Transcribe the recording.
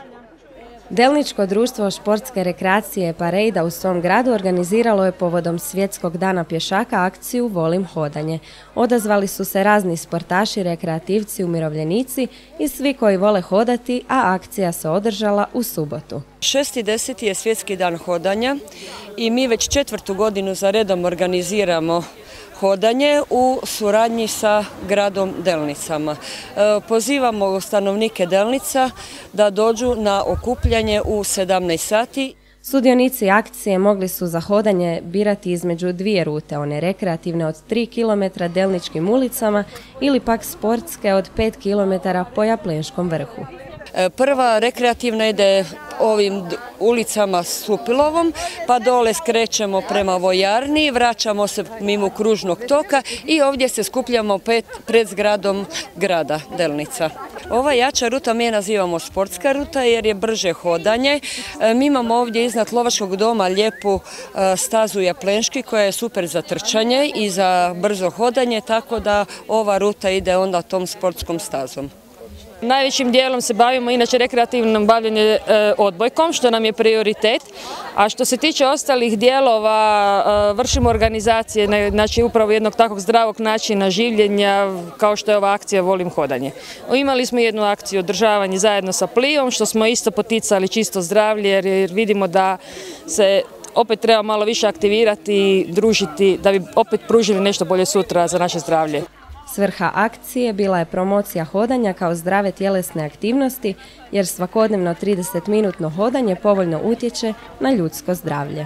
Delničko društvo športske rekreacije Parejda u svom gradu organiziralo je povodom Svjetskog dana pješaka akciju Volim hodanje. Odazvali su se razni sportaši, rekreativci, umirovljenici i svi koji vole hodati, a akcija se održala u subotu. 6.10. je Svjetski dan hodanja i mi već 4. godinu za redom organiziramo hodanje u suradnji sa gradom Delnicama. Pozivamo stanovnike Delnica da dođu na okupljanje u 17 sati. Sudionici akcije mogli su za hodanje birati između dvije rute, one rekreativne od 3 km delničkim ulicama ili pak sportske od 5 km po Japlenskom vrhu. Prva rekreativna ide ovim ulicama Supilovom, pa dole skrećemo prema vojarni, vraćamo se mimo kružnog toka i ovdje se skupljamo pred zgradom grada Delnica. Ova jača ruta mi je nazivamo sportska ruta jer je brže hodanje. Mi imamo ovdje iznad Lovačkog doma lijepu stazu Japlenški koja je super za trčanje i za brzo hodanje, tako da ova ruta ide onda tom sportskom stazom. Najvećim dijelom se bavimo inače rekreativnom bavljenjem odbojkom, što nam je prioritet, a što se tiče ostalih dijelova vršimo organizacije, znači upravo jednog takvog zdravog načina življenja kao što je ova akcija Volim hodanje. Imali smo jednu akciju održavanje zajedno sa Plivom, što smo isto poticali čisto zdravlje jer vidimo da se opet treba malo više aktivirati i družiti da bi opet pružili nešto bolje sutra za naše zdravlje. Svrha akcije bila je promocija hodanja kao zdrave tjelesne aktivnosti, jer svakodnevno 30-minutno hodanje povoljno utječe na ljudsko zdravlje.